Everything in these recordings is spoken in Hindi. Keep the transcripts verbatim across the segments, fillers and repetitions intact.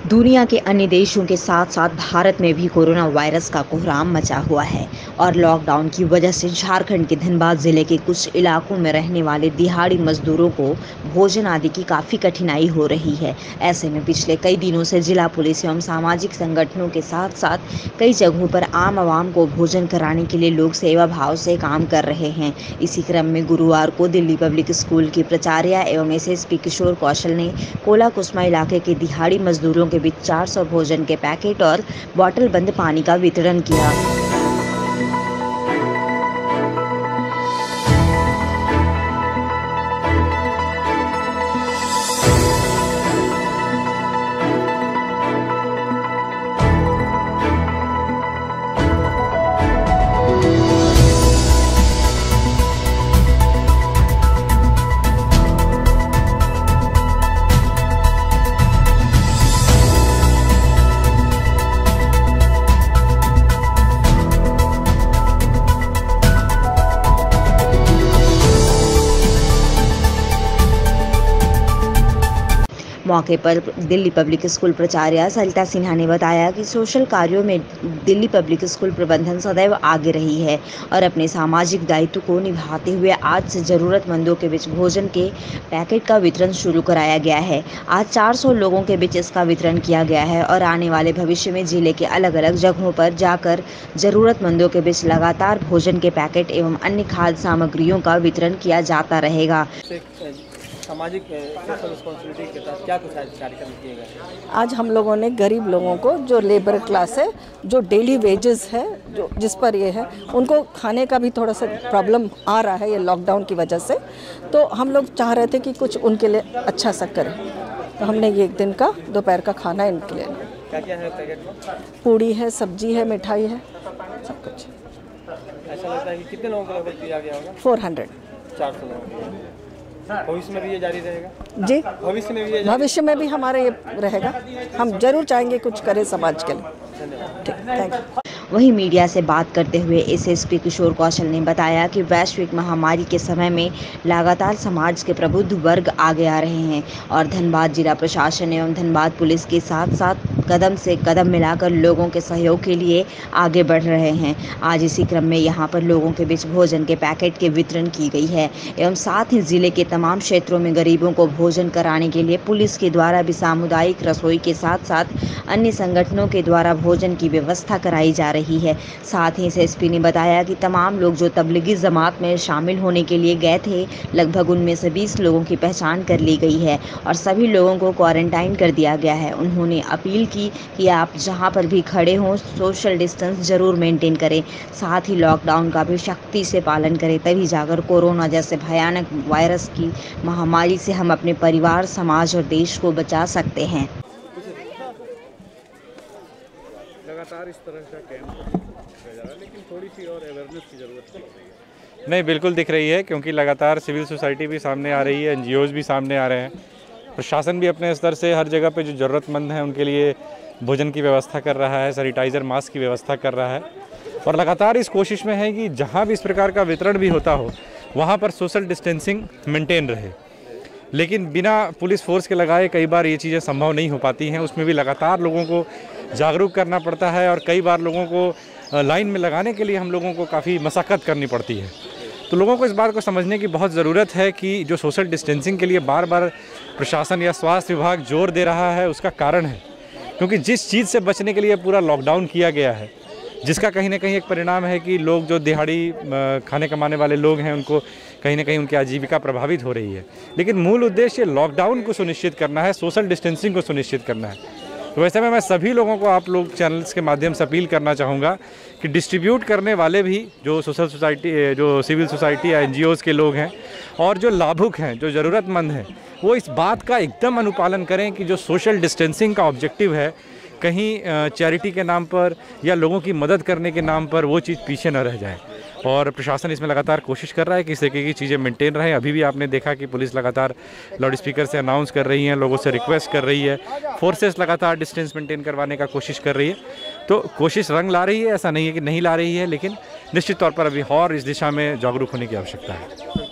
दुनिया के अन्य देशों के साथ साथ भारत में भी कोरोना वायरस का कोहराम मचा हुआ है और लॉकडाउन की वजह से झारखंड के धनबाद जिले के कुछ इलाकों में रहने वाले दिहाड़ी मजदूरों को भोजन आदि की काफ़ी कठिनाई हो रही है। ऐसे में पिछले कई दिनों से जिला पुलिस एवं सामाजिक संगठनों के साथ साथ कई जगहों पर आम आवाम को भोजन कराने के लिए लोग सेवा भाव से काम कर रहे हैं। इसी क्रम में गुरुवार को दिल्ली पब्लिक स्कूल की प्राचार्य एवं S S P Kishore Kaushal ने कोला कुसमा इलाके के दिहाड़ी मजदूरों के बीच चार सौ भोजन के पैकेट और बोतल बंद पानी का वितरण किया। मौके पर दिल्ली पब्लिक स्कूल प्राचार्य सरिता सिन्हा ने बताया कि सोशल कार्यों में दिल्ली पब्लिक स्कूल प्रबंधन सदैव आगे रही है और अपने सामाजिक दायित्व को निभाते हुए आज से ज़रूरतमंदों के बीच भोजन के पैकेट का वितरण शुरू कराया गया है। आज चार सौ लोगों के बीच इसका वितरण किया गया है और आने वाले भविष्य में जिले के अलग अलग जगहों पर जाकर ज़रूरतमंदों के बीच लगातार भोजन के पैकेट एवं अन्य खाद्य सामग्रियों का वितरण किया जाता रहेगा। सामाजिक सोशल रिस्पॉन्सिबिलिटी के तहत क्या कुछ कार्यक्रम किए गए? आज हम लोगों ने गरीब लोगों को, जो लेबर क्लास है, जो डेली वेजेस है, जो जिस पर ये है, उनको खाने का भी थोड़ा सा प्रॉब्लम आ रहा है ये लॉकडाउन की वजह से। तो हम लोग चाह रहे थे कि कुछ उनके लिए अच्छा सा करें, तो हमने ये एक दिन का दोपहर का खाना इनके लिए। क्या क्या है पैकेट में? पूड़ी है, सब्जी है, मिठाई है, सब कुछ। ऐसा लगता है कि कितने लोगों को लगभग दिया गया होगा? फोर हंड्रेड चार सौ लोगों। भविष्य में भी ये जारी रहेगा? जी, भविष्य में भी ये भविष्य में भी हमारे ये रहेगा। हम जरूर चाहेंगे कुछ करें समाज के लिए। ठीक, थैंक यू। वहीं मीडिया से बात करते हुए S S P Kishore Kaushal ने बताया कि वैश्विक महामारी के समय में लगातार समाज के प्रबुद्ध वर्ग आगे आ रहे हैं और धनबाद जिला प्रशासन एवं धनबाद पुलिस के साथ साथ कदम से कदम मिलाकर लोगों के सहयोग के लिए आगे बढ़ रहे हैं। आज इसी क्रम में यहां पर लोगों के बीच भोजन के पैकेट के वितरण की गई है एवं साथ ही जिले के तमाम क्षेत्रों में गरीबों को भोजन कराने के लिए पुलिस के द्वारा भी सामुदायिक रसोई के साथ साथ अन्य संगठनों के द्वारा भोजन की व्यवस्था कराई जा रही है। साथ ही एस एस पी ने बताया कि तमाम लोग जो तबलीगी जमात में शामिल होने के लिए गए थे, लगभग उनमें से बीस लोगों की पहचान कर ली गई है और सभी लोगों को क्वारंटाइन कर दिया गया है। उन्होंने अपील की कि आप जहां पर भी खड़े हों सोशल डिस्टेंस जरूर मेंटेन करें, साथ ही लॉकडाउन का भी सख्ती से पालन करें, तभी जाकर कोरोना जैसे भयानक वायरस की महामारी से हम अपने परिवार, समाज और देश को बचा सकते हैं। लगातार इस तरह का कैंप किया जा रहा है, लेकिन थोड़ी सी और अवेयरनेस की ज़रूरत है। नहीं, बिल्कुल दिख रही है, क्योंकि लगातार सिविल सोसाइटी भी सामने आ रही है, एन जी ओज़ भी सामने आ रहे हैं, प्रशासन भी अपने स्तर से हर जगह पे जो ज़रूरतमंद हैं उनके लिए भोजन की व्यवस्था कर रहा है, सैनिटाइज़र मास्क की व्यवस्था कर रहा है और लगातार इस कोशिश में है कि जहाँ भी इस प्रकार का वितरण भी होता हो वहाँ पर सोशल डिस्टेंसिंग मेंटेन रहे। लेकिन बिना पुलिस फोर्स के लगाए कई बार ये चीज़ें संभव नहीं हो पाती हैं। उसमें भी लगातार लोगों को जागरूक करना पड़ता है और कई बार लोगों को लाइन में लगाने के लिए हम लोगों को काफ़ी मशक्क़त करनी पड़ती है। तो लोगों को इस बात को समझने की बहुत ज़रूरत है कि जो सोशल डिस्टेंसिंग के लिए बार बार प्रशासन या स्वास्थ्य विभाग जोर दे रहा है उसका कारण है, क्योंकि जिस चीज़ से बचने के लिए पूरा लॉकडाउन किया गया है, जिसका कहीं ना कहीं एक परिणाम है कि लोग जो दिहाड़ी खाने कमाने वाले लोग हैं उनको कहीं ना कहीं उनकी आजीविका प्रभावित हो रही है। लेकिन मूल उद्देश्य लॉकडाउन को सुनिश्चित करना है, सोशल डिस्टेंसिंग को सुनिश्चित करना है। तो वैसे में मैं सभी लोगों को, आप लोग चैनल्स के माध्यम से अपील करना चाहूँगा कि डिस्ट्रीब्यूट करने वाले भी जो सोशल सोसाइटी, जो सिविल सोसाइटी या एन जी ओज़ के लोग हैं और जो लाभुक हैं, जो ज़रूरतमंद हैं, वो इस बात का एकदम अनुपालन करें कि जो सोशल डिस्टेंसिंग का ऑब्जेक्टिव है, कहीं चैरिटी के नाम पर या लोगों की मदद करने के नाम पर वो चीज़ पीछे न रह जाए। और प्रशासन इसमें लगातार कोशिश कर रहा है कि इस तरीके की चीज़ें मेंटेन रहें। अभी भी आपने देखा कि पुलिस लगातार लाउड स्पीकर से अनाउंस कर रही हैं, लोगों से रिक्वेस्ट कर रही है, फोर्सेस लगातार डिस्टेंस मेंटेन करवाने का कोशिश कर रही है। तो कोशिश रंग ला रही है, ऐसा नहीं है कि नहीं ला रही है, लेकिन निश्चित तौर पर अभी और इस दिशा में जागरूक होने की आवश्यकता है।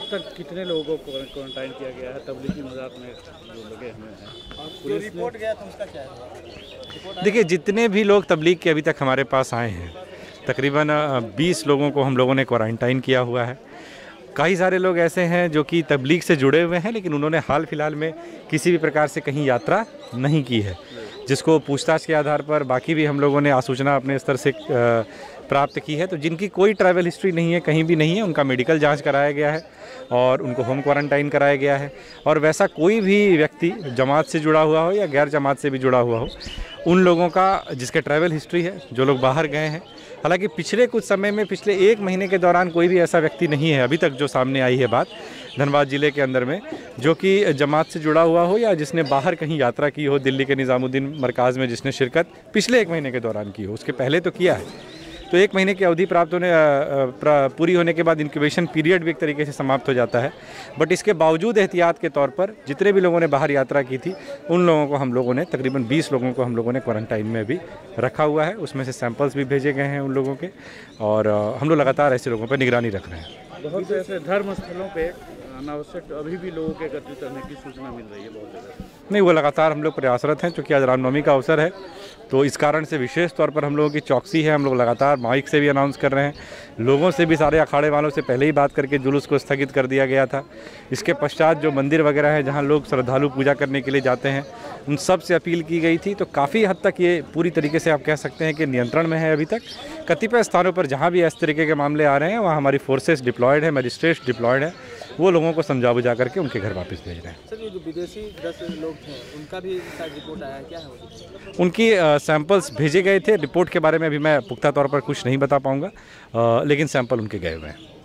अब तक कितने लोगों को क्वारंटाइन किया गया है तबलीगी मजाक में जो लगे हुए हैं? जो रिपोर्ट गया था उसका क्या है? देखिए, जितने भी लोग तबलीग के अभी तक हमारे पास आए हैं, तकरीबन बीस लोगों को हम लोगों ने क्वारंटाइन किया हुआ है। कई सारे लोग ऐसे हैं जो कि तबलीग से जुड़े हुए हैं, लेकिन उन्होंने हाल फिलहाल में किसी भी प्रकार से कहीं यात्रा नहीं की है, जिसको पूछताछ के आधार पर बाकी भी हम लोगों ने आसूचना अपने स्तर से प्राप्त की है। तो जिनकी कोई ट्रैवल हिस्ट्री नहीं है, कहीं भी नहीं है, उनका मेडिकल जांच कराया गया है और उनको होम क्वारंटाइन कराया गया है। और वैसा कोई भी व्यक्ति जमात से जुड़ा हुआ हो या गैर जमात से भी जुड़ा हुआ हो, उन लोगों का जिसके ट्रैवल हिस्ट्री है, जो लोग बाहर गए हैं, हालांकि पिछले कुछ समय में पिछले एक महीने के दौरान कोई भी ऐसा व्यक्ति नहीं है अभी तक जो सामने आई है बात धनबाद ज़िले के अंदर में, जो कि जमात से जुड़ा हुआ हो या जिसने बाहर कहीं यात्रा की हो, दिल्ली के निज़ामुद्दीन मरकाज़ में जिसने शिरकत पिछले एक महीने के दौरान की हो। उसके पहले तो किया है। तो एक महीने की अवधि प्राप्त होने पूरी होने के बाद इंक्यूबेशन पीरियड भी एक तरीके से समाप्त हो जाता है। बट इसके बावजूद एहतियात के तौर पर जितने भी लोगों ने बाहर यात्रा की थी, उन लोगों को हम लोगों ने तकरीबन बीस लोगों को हम लोगों ने क्वारंटाइन में भी रखा हुआ है। उसमें से सैंपल्स भी भेजे गए हैं उन लोगों के, और हम लोग लगातार ऐसे लोगों पर निगरानी रख रहे हैं। बहुत से ऐसे धर्म स्थलों पे अनावश्यक अभी भी लोगों के एकत्रित करने की सूचना मिल रही है बहुत जगह। नहीं, वो लगातार हम लोग प्रयासरत हैं। चूँकि आज रामनवमी का अवसर है, तो इस कारण से विशेष तौर पर हम लोगों की चौकसी है। हम लोग लगातार माइक से भी अनाउंस कर रहे हैं, लोगों से भी, सारे अखाड़े वालों से पहले ही बात करके जुलूस को स्थगित कर दिया गया था। इसके पश्चात जो मंदिर वगैरह है जहां लोग श्रद्धालु पूजा करने के लिए जाते हैं, उन सब से अपील की गई थी। तो काफ़ी हद तक ये पूरी तरीके से आप कह सकते हैं कि नियंत्रण में है अभी तक। कतिपय स्थानों पर जहाँ भी इस तरीके के मामले आ रहे हैं, वहाँ हमारी फोर्सेस डिप्लॉयड है, मजिस्ट्रेट्स डिप्लॉयड है, वो लोगों को समझा बुझा करके उनके घर वापस भेज रहे हैं। सर, ये जो विदेशी दस लोग थे उनका भी शायद रिपोर्ट आया है, क्या है वो? उनकी सैंपल्स भेजे गए थे। रिपोर्ट के बारे में अभी मैं पुख्ता तौर पर कुछ नहीं बता पाऊँगा, लेकिन सैंपल उनके गए हुए हैं।